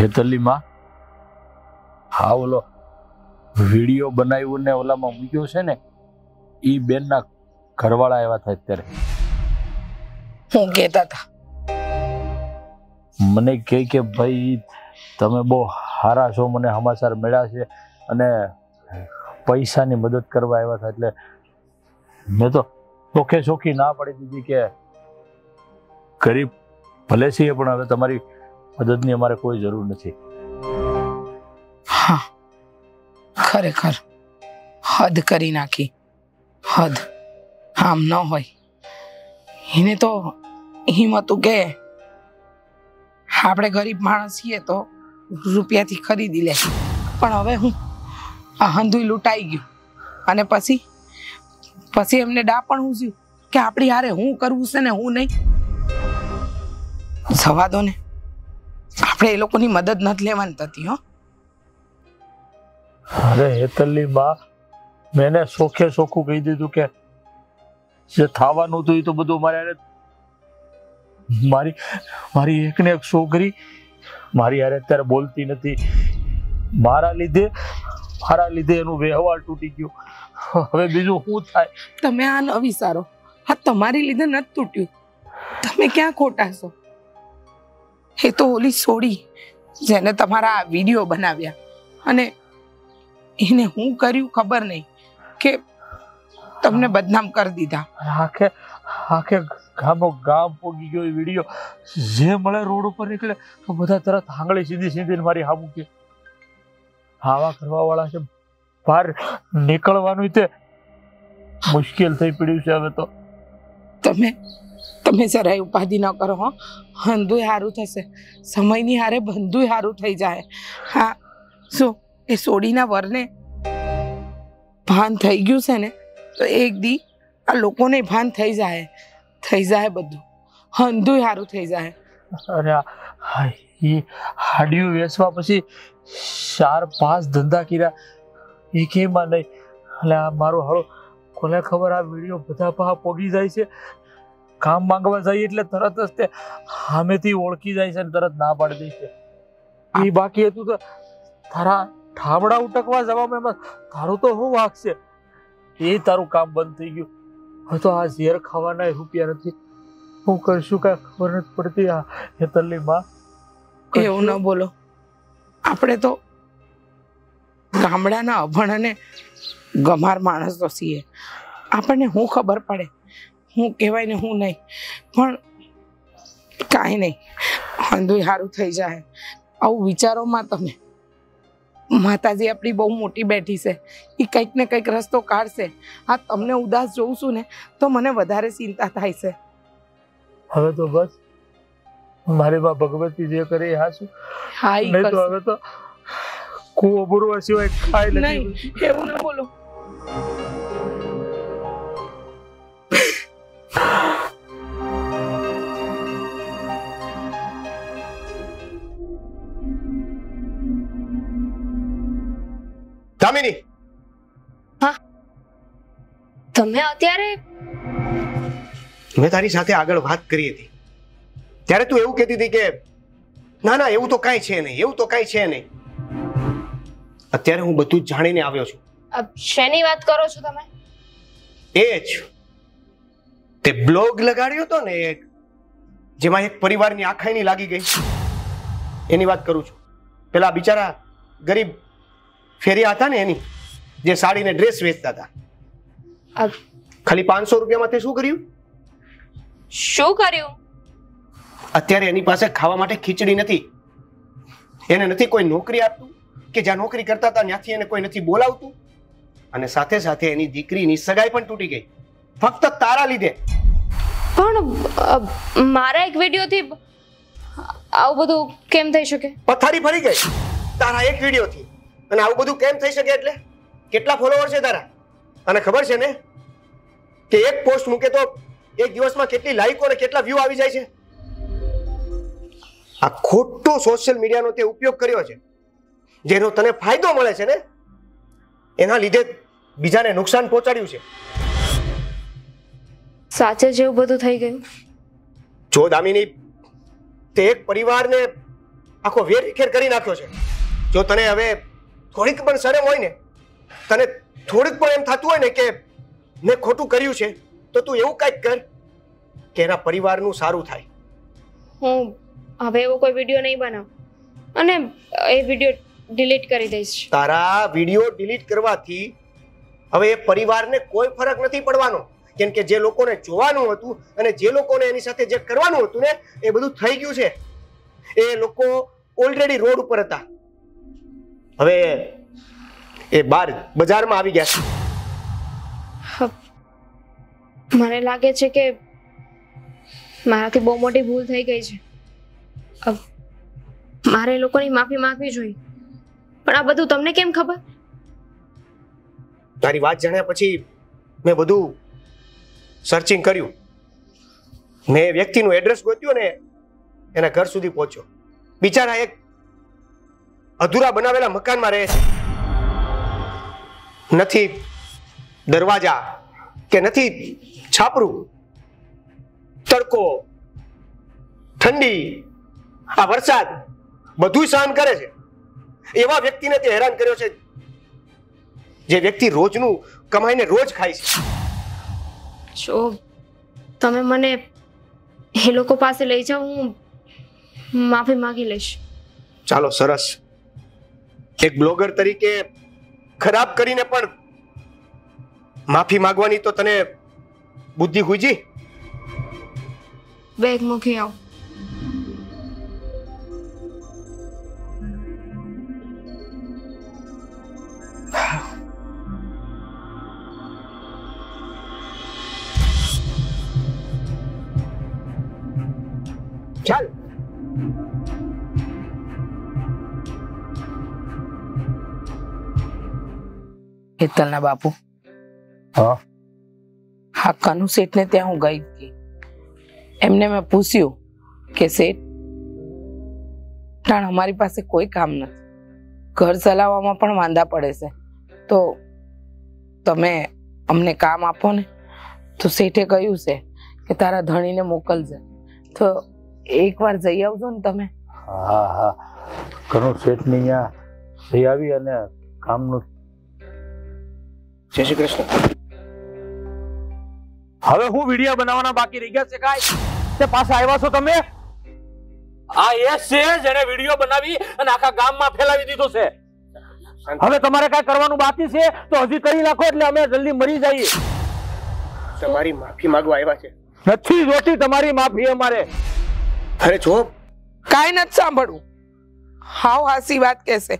હેતલની માં હા ઓલો વિડીયો બનાવ્યો ને ઓલામાં મૂક્યો છે ને ઈ બેનના ઘરવાળા આવ્યા હતા અત્યારે હું કહેતા હતા મને કે ભાઈ તમે બહુ સારા છો મને સમાચાર મળ્યા છે અને પૈસાની મદદ કરવા આવ્યા હતા એટલે મેં તો ચોખ્ખે ચોખ્ખી ના પાડી દીધી કે ગરીબ ભલે છીએ પણ હવે તમારી મદદની અમારે કોઈ જરૂર નથી. હા ખરેખર હદ કરી નાખી હદ. આમ ન હોય એને તો હિંમત હતું કે આપણે ગરીબ માણસ છીએ તો રૂપિયાથી ખરીદી લે પણ હવે હું આ હંધુય લૂંટાઈ ગયું અને પછી એમને ડા પણ હું થયું કે આપણી હારે હું કરવું છે ને હું નહીં. જવા દો ને આપણે એ લોકોની મદદ નથી લેવાની થતી. હો અરે હેતલની બા મેં ચોખ્ખે ચોખ્ખું કહી દીધું કે જે થવાનું હતું એ તો બધું મારી એકને એક છોકરી મારી હારે અત્યારે બોલતી નથી. મારા લીધે એનું વ્યવહાર તૂટી ગયો. હવે બીજું શું થાય? તમે આ ન વિચારો આ તમારી લીધે નથી તૂટ્યું. તમે ક્યાં ખોટા છો? એ તો ઓલી સોડી જેને તમારા આ વિડીયો બનાવ્યા અને એને હું કર્યું ખબર નહીં કે તમને બદનામ કરી દીધા. આખે ગામ પોગી ગયો એ વિડીયો. જે મળે રોડ ઉપર નીકળે તો બધા તરત આંગળી સીધી મારી હામું કે આવા કરવા વાળા છે. બહાર નીકળવાનું તે મુશ્કેલ થઈ પડ્યું છે હવે તો. તમે જરાય ઉપાધિ ન કરો. હો હંધુય સારું થશે. સમયની હારે બંધુય સારું થઈ જાય. હા શું એ સોડીના વરને ભાન થઈ ગયું છે ને તો એક દી આ લોકોને ભાન થઈ જાય બધું. હંધુય સારું થઈ જાય. અરે એ હાડિયું વેચવા પછી 4-5 ધંધા કર્યા એ કેમાં નહીં. એટલે આ મારું હાળો કોને ખબર આ વિડીયો બધા પા પોગી જાય છે. કામ માંગવા જાય એટલે તરત જ તે સામેથી ઓળખી જાય છે અને તરત ના પાડી દે છે. એ બાકી હતું તો તારા ઠામડા ઉટકવા જવામાં એમાં તારું તો શું વાંક છે? એ તારું કામ બંધ થઈ ગયું. હવે તો આ ઝેર ખાવાના રૂપિયા નથી. હું કરશું કાંઈ ખબર નથી પડતી. આ હેતલની માં એવું ન બોલો. આપણે તો ગામડાના અભણ અને ગમાર માણસો છીએ. આપણને શું ખબર પડે હું કહેવાય ને હું નહીં. પણ કાંઈ નહીં હંધુય સારું થઈ જાય. આવું વિચારોમાં તમે માતાજી આપણી બહુ મોટી બેઠી છે. એ કંઈક ને કંઈક રસ્તો કાઢશે. આ તમને ઉદાસ જોઉં છું ને તો મને વધારે ચિંતા થાય છે. હવે તો બસ મારી માં ભગવતી જે કરે એ હાચું. હા નહીં તો હવે તો કુવો બુરવા સિવાય ખાઈ નહીં. એવું ના બોલો. દામિની હા તમે અત્યારે મેં તારી સાથે આગળ વાત કરી હતી ત્યારે તું એવું કહેતી હતી કે ના એવું તો કાંઈ છે નહીં. અત્યારે હું બધું જ જાણીને આવ્યો છું. શેની વાત કરો છો તમે? એ જ તે બ્લોગ લગાડ્યો હતો ને એક જેમાં એક પરિવારની આખાઈની લાગી ગઈ એની વાત કરું છું. પેલા બિચારા ગરીબ ફેરિયા હતા ને એની જે સાડીને ડ્રેસ વેચતા હતા. ખાલી 500 રૂપિયામાં તે શું કર્યું? અત્યારે એની પાસે ખાવા માટે ખીચડી નથી. એને નથી કોઈ નોકરી આપતું કે જ્યાં નોકરી કરતા હતા ત્યાંથી એને કોઈ નથી બોલાવતું. અને સાથે સાથે એની દીકરીની સગાઈ પણ તૂટી ગઈ ફક્ત તારા લીધે. પણ મારા એક વિડીયોથી આવું બધું કેમ થઈ શકે? પથારી ફરી ગઈ તારા એક વિડીયોથી. અને આવું બધું કેમ થઈ શકે એટલે કેટલા ફોલોવર છે તારા? અને ખબર છે ને કે એક પોસ્ટ મૂકે તો એક દિવસમાં કેટલી લાઈકો અને કેટલા વ્યૂ આવી જાય છે? આ ખોટો સોશિયલ મીડિયાનો તે ઉપયોગ કર્યો છે. જેનો તને ફાયદો મળે છે ને એના લીધે બીજાને નુકસાન પહોંચાડ્યું છે. સાચે જેવું બધું થઈ ગયું? જો દામિની તે એક પરિવારને આખો વેરવિખેર કરી નાખ્યો છે. જો તને હવે થોડીક પણ શરમ હોય ને, તને થોડીક પણ એમ થતું હોય ને કે મેં ખોટું કર્યું છે, તો તું એવું કંઈક કર કે એના પરિવારનું સારું થાય. હું હવે એવો કોઈ વિડીયો નહીં બનાવું અને એ વિડીયો ડિલીટ કરી દઈશ. તારા વિડીયો ડિલીટ કરવાથી હવે એ પરિવારને કોઈ ફરક નથી પડવાનો, કેમ કે જે લોકોને જોવાનું હતું અને જે લોકોને એની સાથે જે કરવાનું હતું ને એ બધું થઈ ગયું છે. એ લોકો ઓલરેડી રોડ ઉપર હતા, હવે એ બહાર બજારમાં આવી ગયા છે. મને લાગે છે કે મારાથી બહુ મોટી ભૂલ થઈ ગઈ છે. મારે એ લોકોની માફી માંગવી જોઈએ, પણ આ બધું તમને કેમ ખબર? તારી વાત જાણ્યા પછી મેં બધું સર્ચિંગ કર્યું. મેં વ્યક્તિનું એડ્રેસ ગોત્યું ને એના ઘર સુધી પહોંચ્યો. બિચારા એક અધૂરા બનાવેલા મકાનમાં રહે છે. નથી દરવાજા કે નથી છાપરું, તડકો, ઠંડી, આ વરસાદ બધું સહન કરે છે. એવા વ્યક્તિને તે હેરાન કર્યો છે, જે વ્યક્તિ રોજનું કમાઈને રોજ ખાય છે. જો તમે મને એ લોકો પાસે લઈ જાઓ, હું માફી માંગી લઈશ. ચાલો, સરસ. એક બ્લોગર તરીકે ખરાબ કરીને પણ માફી માંગવાની તો તને બુદ્ધિ હુજી. બેગ મૂકી આવ. ચાલ. હેતલના બાપુ, હા હા, કનુ શેઠને ત્યાં હું ગઈ હતી. એમને મેં પૂછ્યું કે શેઠ, કારણ અમારી પાસે કોઈ કામ નથી, ઘર ચલાવવામાં પણ માંદા પડે છે, તો તમે અમને કામ આપો ને. તો શેઠે કહ્યું છે કે તારા ધણીને મોકલજે, તો એકવાર જઈ આવજો ને તમે. હા હા, ઘણું શેઠની અહીંયા જઈ આવી અને કામનું. જય શ્રી કૃષ્ણ. હવે હું વિડીયો બનાવવાના બાકી રહી ગયા છે કાંઈ? તે પાછા આવ્યા છો તમે? આ એ છે જેને વિડીયો બનાવી અને આખા ગામમાં ફેલાવી દીધો છે. હવે તમારે કાંઈ કરવાનું બાકી છે તો હજી કરી નાખો, એટલે અમે જલ્દી મરી જઈએ. તમારી માફી માંગવા આવ્યા છે. નથી જોતી તમારી માફી અમારે. અરે જો, કાંઈ નથી સાંભળવું. હાવ હાસી વાત કહેશે.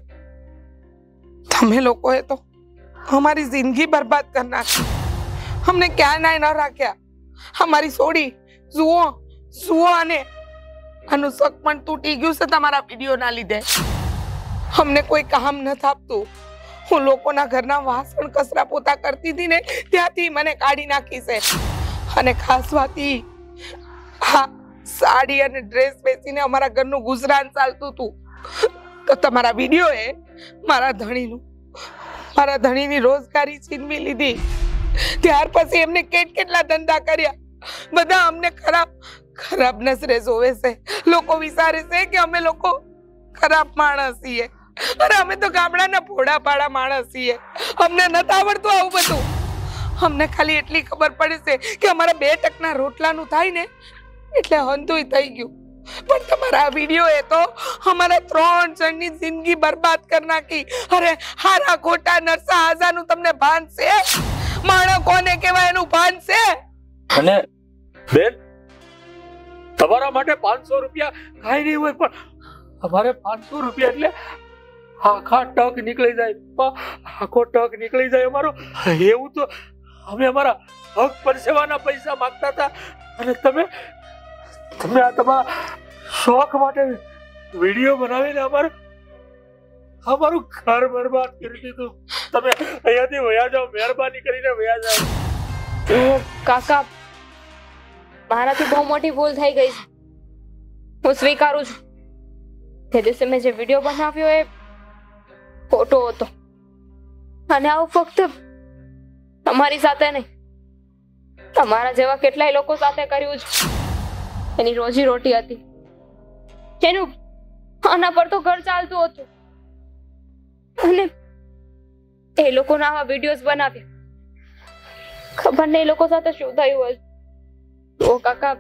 તમે લોકોએ તો અમારી જિંદગી બરબાદ કરી નાખી, અમને ક્યાં નાય ન રાખ્યા. અમારી સોડી જુઓ જુઓ, અને આનું શક પણ તૂટી ગયું છે તમારા વિડીયોના લીધે. અમને કોઈ કામ નથી આપતું. હું લોકોના ઘરના વાસણ કચરા પોતા કરતી હતી ને ત્યાંથી મને કાઢી નાખી છે. અને ખાસ વાત ઈ, હા, સાડી અને ડ્રેસ બેસીને અમારા ઘરનું ગુજરાન ચાલતું હતું, તો તમારા વિડીયોએ મારા ધણીની રોજગારી છીનવી લીધી. ત્યાર પછી એમને કેટલા ધંધા કર્યા. બધા અમને ખરાબ નજરે જોવે છે. લોકો વિચારે છે કે અમે લોકો ખરાબ માણસ છીએ. અરે અમે તો ગામડાના ભોળા પાડા માણસ છીએ. અમને નથી આવડતું આવું બધું. અમને ખાલી એટલી ખબર પડે છે કે અમારા 2 ટકના રોટલાનું થાય ને એટલે હંધુય થઈ ગયું. પણ તમારા વિડીયોએ તો અમારા 3 જણની જિંદગી બરબાદ કરી નાખી. અરે હારા ખોટા નરસા હાજાનું તમને ભાન છે? માણસ કોને કહેવાય એનું ભાન છે? અને બેન, તમારા માટે 500 રૂપિયા કાંઈ નહીં હોય, પણ અમારે 500 રૂપિયા એટલે આખા ટક નીકળી જાય. આખો ટક નીકળી જાય અમારો. એવું તો અમે અમારા હક પરસેવાના પૈસા માંગતા હતા, અને તમે આ તમારા શોખ માટે વિડીયો બનાવીને અમારું ઘર બરબાદ કરી દીધું. તમે અહીંયાથી વયા જાઓ, મહેરબાની કરીને વયા જાઓ. કાકા, મારાથી બહુ મોટી ભૂલ થઈ ગઈ છે, હું સ્વીકારું છું. તે દિવસે મેં જે વિડીયો બનાવ્યો એ ખોટો હતો, અને આવું ફક્ત તમારી સાથે નહીં, તમારા જેવા કેટલાય લોકો સાથે કર્યું છે. એની રોજી રોટી હતી, આના પર તો ઘર ચાલતું હતું અને એ લોકોના આવા વિડીયોઝ બનાવ્યા. ખબર નહીં એ લોકો સાથે શું થયું હશે. ઓ કાકા,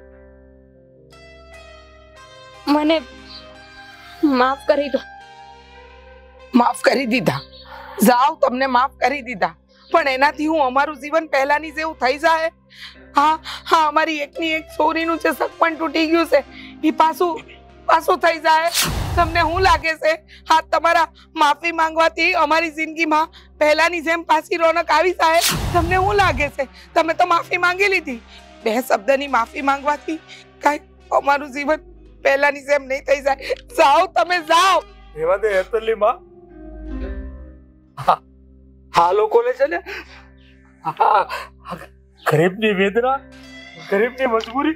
મને માફ કરી દો. માફ કરી દીધા? જાઓ, તમને માફ કરી દીધા, પણ એનાથી હું અમારું જીવન પહેલાની જેવું થઈ જાય? હા હા, અમારી એકની એક છોરીનું જે સગપણ તૂટી ગયું છે એ પાછું થઈ જાય? તમને શું લાગે છે હા તમારા માફી માંગવાથી અમારી જિંદગીમાં પહેલાની જેમ પાછી રોનક આવી જાય? તમને શું લાગે છે? તમે તો માફી માંગી લીધી. 2 શબ્દની માફી માંગવાથી કાંઈ અમારું જીવન પહેલાની જેમ નહીં થઈ જાય. જાઓ, તમે જાઓ. એવા દે હેતલી માં. આ લોકોને છે ને ગરીબની વેદના, ગરીબની મજબૂરી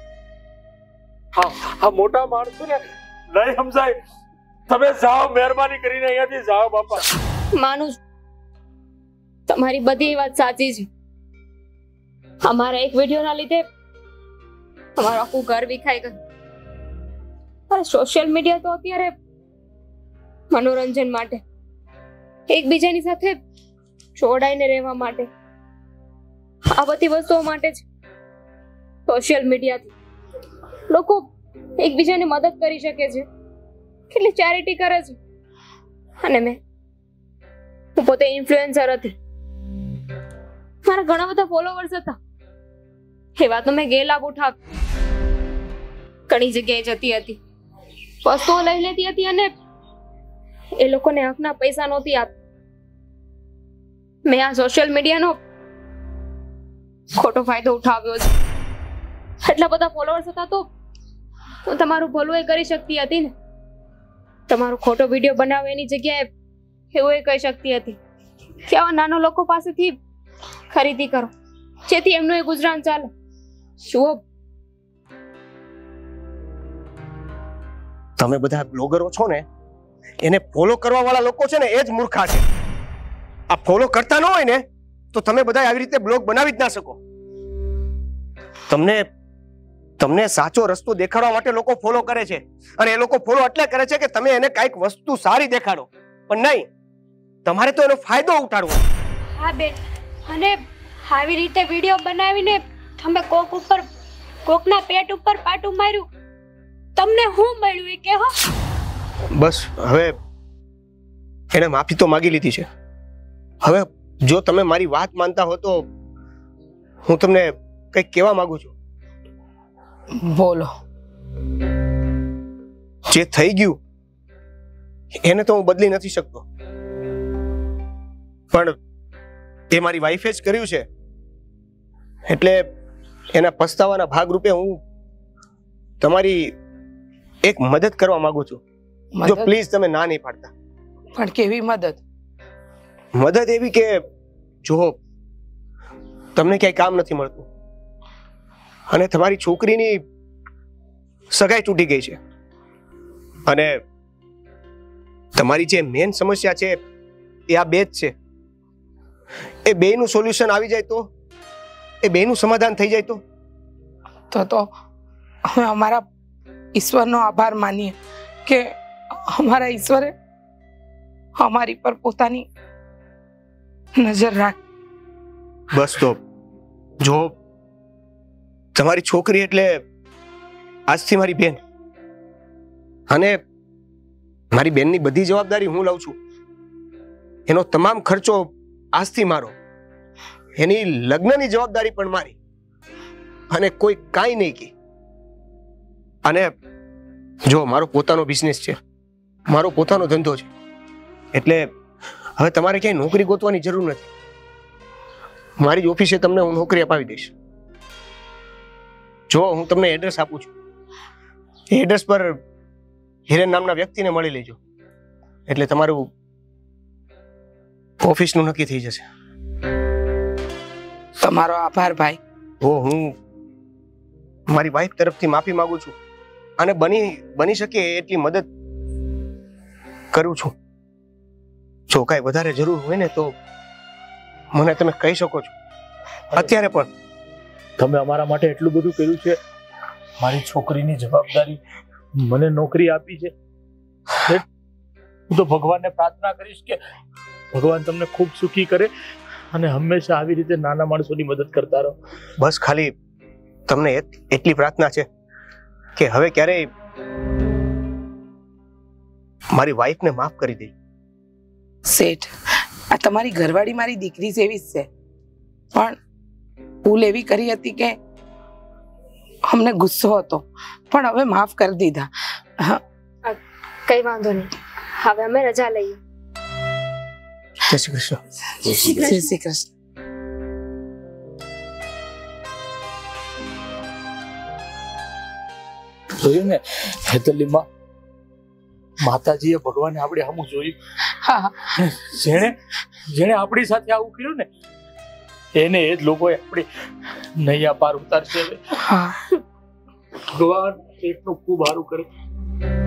આ મોટા માણસો ને નહીં સમજાય. તમે જાઓ, મહેરબાની કરીને અહીંયાથી જાઓ બાપા. માનું છું, તમારી બધી વાત સાચી છે. અમારા એક વિડીયોના લીધે અમારું આખું ઘર વિખાઈ ગયું. સોશિયલ મીડિયા તો અત્યારે મનોરંજન માટે, એકબીજાની સાથે જોડાઈને રહેવા માટે, આ બધી વસ્તુઓ માટે જ સોશિયલ મીડિયાથી લોકો એકબીજાને મદદ કરી શકે છે, કેટલી ચેરિટી કરે છે. અને હું પોતે ઇન્ફ્લુએન્સર હતી, મારા ઘણા બધા ફોલોવર્સ હતા. એ વાતનો મેં ગેરલાભ ઉઠાવ્યો. ઘણી જગ્યાએ જતી હતી, વસ્તુઓ લઈ લેતી હતી અને એ લોકોને હકના પૈસા નહોતી આપતી. મેં આ સોશિયલ મીડિયાનો ખોટો ફાયદો ઉઠાવ્યો છે. એટલા બધા ફોલોવર્સ હતા તો હું તમારું ભલું કરી શકતી હતી ને. તમારો ખોટો વિડીયો બનાવે એની જગ્યાએ એવું કહી શકતી હતી કે આવા નાના લોકો પાસેથી ખરીદી કરો, જેથી એમનું એ ગુજરાન ચાલે. શું તમે બધા બ્લોગરો છો ને, એને ફોલો કરવા વાળા લોકો છે ને એ જ મૂર્ખા છે. આ ફોલો કરતા ન હોય ને તો તમે બધા આવી રીતે બ્લોગ બનાવી જ ના શકો. તમને સાચો રસ્તો દેખાડવા માટે લોકો ફોલો કરે છે, અને એ લોકો ફોલો એટલે કરે છે કે તમે એને કાંઈક વસ્તુ સારી દેખાડો, પણ નહીં, તમારે તો એનો ફાયદો ઉઠાડવો. હા બેન, અને આવી રીતે વિડીયો બનાવીને તમે કોકના પેટ ઉપર પાટું માર્યું, તમને શું મળ્યું એ કહો? બસ હવે એને માફી તો માંગી લીધી છે. હવે જો તમે મારી વાત માનતા હો તો હું તમને કંઈક કહેવા માંગુ છું. બોલો. જે થઈ ગયું એને તો હું બદલી નથી શકતો, પણ એ મારી વાઈફે જ કર્યું છે, એટલે એના પસ્તાવાના ભાગરૂપે હું તમારી એક મદદ કરવા માંગુ છું. જો પ્લીઝ તમે ના નહીં પાડતા. પણ કેવી મદદ? મદદ એવી કે જો તમને ક્યાંય કામ નથી મળતું અને તમારી છોકરીની સગાઈ તૂટી ગઈ છે, અને તમારી જે મેન સમસ્યા છે એ આ બે જ છે. એ બેયનું સોલ્યુશન આવી જાય તો, એ બેયનું સમાધાન થઈ જાય તો અમે અમારા ઈશ્વરનો આભાર માનીએ કે અમારા ઈશ્વરે અમારી પર પોતાની નજર રાખ. બસ તો જો તમારી છોકરી એટલે આજથી મારી બેન, અને મારી બેનની બધી જવાબદારી હું લઉં છું. એનો તમામ ખર્ચો આજથી મારો, એની લગ્નની જવાબદારી પણ મારી, અને કોઈ કાંઈ નહીં કે. અને જો મારો પોતાનો બિઝનેસ છે, મારો પોતાનો ધંધો છે, એટલે હવે તમારે ક્યાંય નોકરી ગોતવાની જરૂર નથી. મારી જ ઓફિસે તમને હું નોકરી અપાવી દઈશ. જો હું તમને એડ્રેસ આપું છું, એ એડ્રેસ પર હિરેન નામના વ્યક્તિને મળી લેજો, એટલે તમારું ઓફિસનું નક્કી થઈ જશે. તમારો આભાર ભાઈ. હું મારી વાઈફ તરફથી માફી માંગુ છું, અને બની શકે એટલી મદદ કરું છું. જો કાંઈ વધારે જરૂર હોય ને તો મને તમે કહી શકો છો. અત્યારે પણ તમે અમારા માટે એટલું બધું કર્યું છે, મારી છોકરીની જવાબદારી, મને નોકરી આપી છે, હું તો ભગવાનને પ્રાર્થના કરીશ કે ભગવાન તમને ખૂબ સુખી કરે અને હંમેશા આવી રીતે નાના માણસોની મદદ કરતા રહો. બસ ખાલી તમને એટલી પ્રાર્થના છે કે હવે ક્યારેય મારી વાઈફને માફ કરી દે. શેઠ, આ તમારી ઘરવાળી મારી દીકરી જેવી જ છે, પણ ભૂલ એવી કરી હતી કે અમને ગુસ્સો હતો, પણ હવે માફ કરી દીધા. કઈ વાંધો નહીં, હવે અમે રજા લઈએ. જય શ્રી કૃષ્ણ. જય શ્રી કૃષ્ણ. જોયું ને હેતલીમાં, માતાજીએ ભગવાને આપણે સામું જોયું. હા, જેણે આપણી સાથે આવું કર્યું ને એને એ જ લોકોએ આપણી નૈયા પાર ઉતારશે. હા. ભગવાન એટલું ખૂબ સારું કરે.